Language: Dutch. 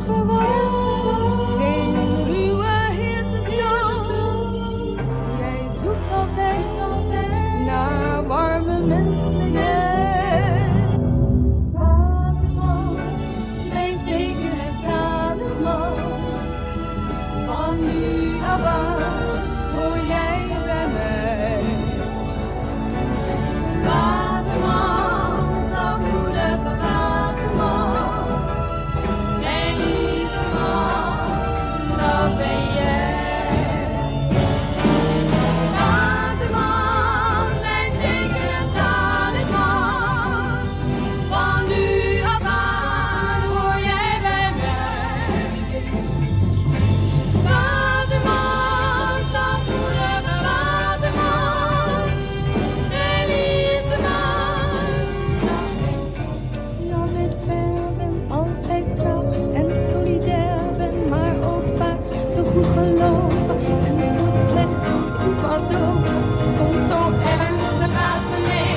gewoon. Geen ruwe heersenstoot. Jij zoekt altijd naar warme menselijkheid. Waterman, mijn teken en talisman. Van nu af aan hoor jij bij mij. Waterman, zachtmoedige waterman. Mijn liefste man, dat ben jij. Waterman, mijn teken en talisman. Van nu af aan hoor jij bij mij. Waterman, zachtmoedige waterman. Mijn liefste man. Die altijd ver ben, altijd trouw en solidair ben, maar ook vaak te goed gelopen en voor slecht die pardon. Soms zo ernstig als beneden.